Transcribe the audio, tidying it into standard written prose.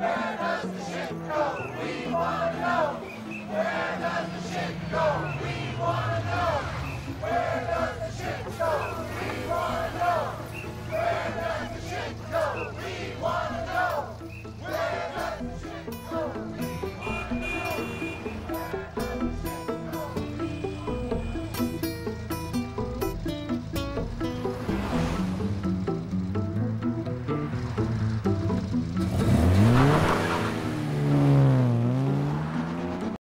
Where does the ship go? We want to know. Where does the ship go?